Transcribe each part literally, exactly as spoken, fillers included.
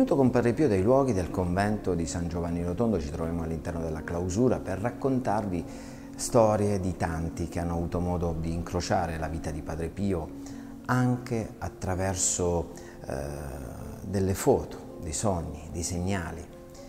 Saluto con Padre Pio dai luoghi del convento di San Giovanni Rotondo. Ci troviamo all'interno della clausura per raccontarvi storie di tanti che hanno avuto modo di incrociare la vita di Padre Pio anche attraverso eh, delle foto, dei sogni, dei segnali.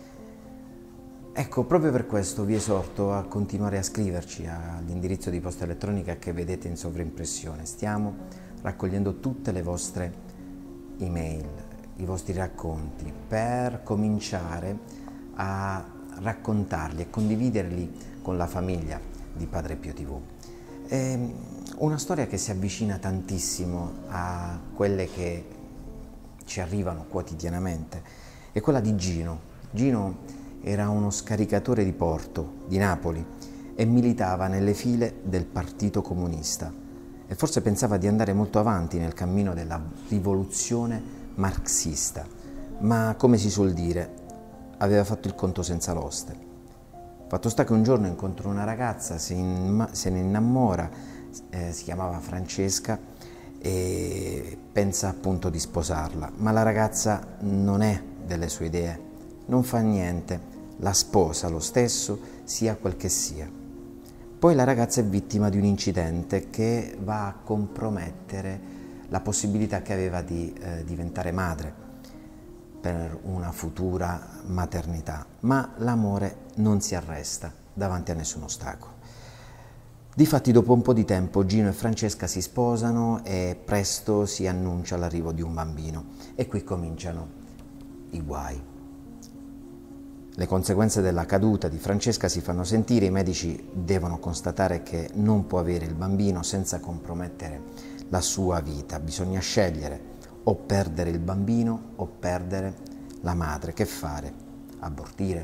Ecco, proprio per questo vi esorto a continuare a scriverci all'indirizzo di posta elettronica che vedete in sovraimpressione. Stiamo raccogliendo tutte le vostre email, i vostri racconti, per cominciare a raccontarli e condividerli con la famiglia di Padre Pio tivù. È una storia che si avvicina tantissimo a quelle che ci arrivano quotidianamente, è quella di Gino. Gino era uno scaricatore di porto di Napoli e militava nelle file del Partito Comunista e forse pensava di andare molto avanti nel cammino della rivoluzione marxista, ma come si suol dire, aveva fatto il conto senza l'oste. Fatto sta che un giorno incontra una ragazza, se, in, se ne innamora, eh, si chiamava Francesca e pensa appunto di sposarla, ma la ragazza non è delle sue idee, non fa niente, la sposa lo stesso, sia quel che sia. Poi la ragazza è vittima di un incidente che va a compromettere la possibilità che aveva di eh, diventare madre per una futura maternità, ma l'amore non si arresta davanti a nessun ostacolo. Difatti dopo un po' di tempo Gino e Francesca si sposano e presto si annuncia l'arrivo di un bambino e qui cominciano i guai. Le conseguenze della caduta di Francesca si fanno sentire, i medici devono constatare che non può avere il bambino senza compromettere la sua vita, bisogna scegliere o perdere il bambino o perdere la madre. Che fare? Abortire?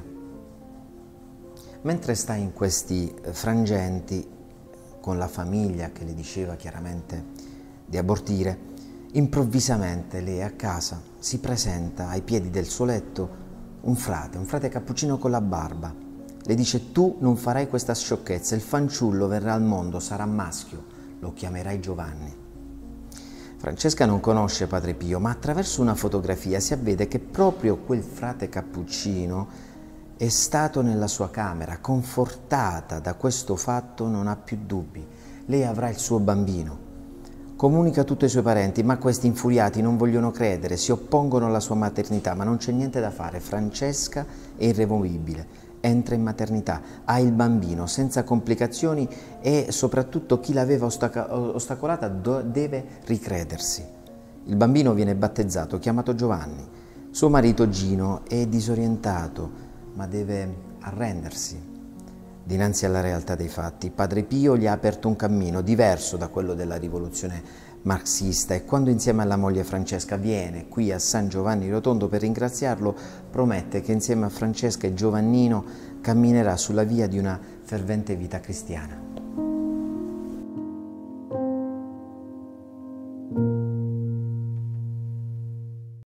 Mentre sta in questi frangenti, con la famiglia che le diceva chiaramente di abortire, improvvisamente lei a casa si presenta ai piedi del suo letto un frate, un frate cappuccino con la barba. Le dice: tu non farai questa sciocchezza, il fanciullo verrà al mondo, sarà maschio, lo chiamerai Giovanni. Francesca non conosce Padre Pio, ma attraverso una fotografia si avvede che proprio quel frate cappuccino è stato nella sua camera. Confortata da questo fatto non ha più dubbi, lei avrà il suo bambino. Comunica tutto ai suoi parenti, ma questi infuriati non vogliono credere, si oppongono alla sua maternità, ma non c'è niente da fare. Francesca è irremovibile, entra in maternità, ha il bambino senza complicazioni e soprattutto chi l'aveva ostac- ostacolata do- deve ricredersi. Il bambino viene battezzato, chiamato Giovanni. Suo marito Gino è disorientato, ma deve arrendersi dinanzi alla realtà dei fatti. Padre Pio gli ha aperto un cammino diverso da quello della rivoluzione marxista e quando insieme alla moglie Francesca viene qui a San Giovanni Rotondo per ringraziarlo, promette che insieme a Francesca e Giovannino camminerà sulla via di una fervente vita cristiana.